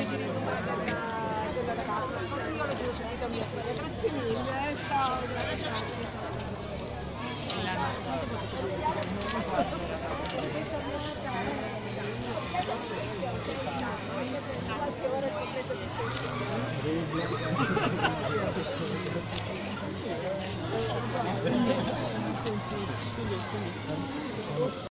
immagini il numero della ragazza. Io l'ho già subito a mia figlia. Grazie mille, ciao, grazie.